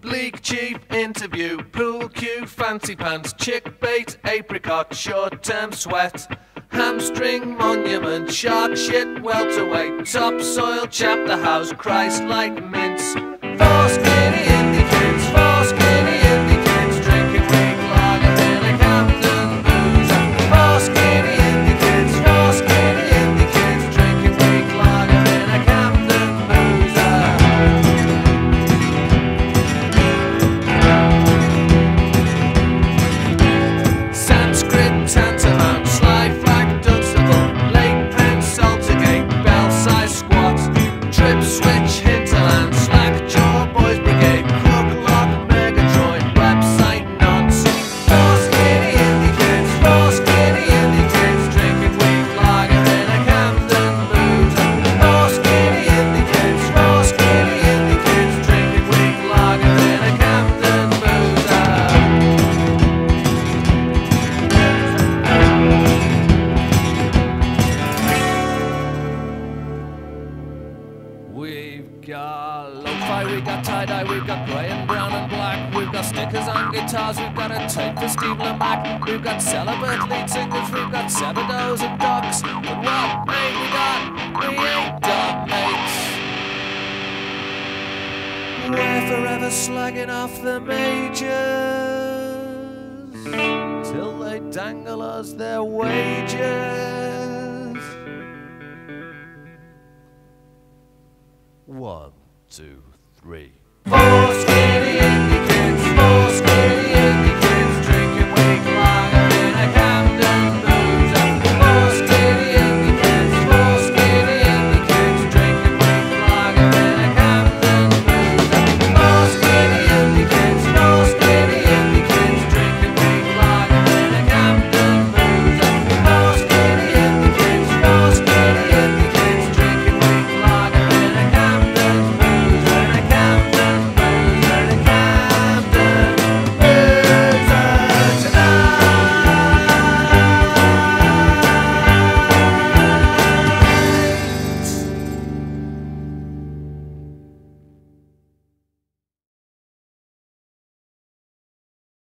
Bleak, cheap interview, pool cue, fancy pants, chick bait, apricot, short-term sweat, hamstring monument, shark shit, welterweight, topsoil, chap the house, Christ-like mince, four skinny indie kids, four skinny indie kids, drinking weak lager in a Camden boozer, four skinny indie kids, four skinny indie kids, drinking weak lager in a Camden boozer. Sanskrit, tantamount, sly flag, Dunstable, Lake Pen, Saltergate, Bell-size squat, trip switch, hinterland, slack jaw, boys brigade, crook lock, Megatroid, website nonce, four skinny indie kids, four skinny indie kids, drinking weak lager in a Camden boozer, four skinny indie kids, four skinny indie kids, drinking weak lager in a Camden boozer. We've got lo-fi, we've got tie-dye, we've got grey and brown and black, we've got stickers on guitars, we've got a tape for Steve Lamacq, we've got celibate lead singers, we've got Sebadoes and ducks, but what ain't we got? We ain't got mates. We're forever slagging off the majors till they dangle us their wages. 1, 2, 3. Four skinny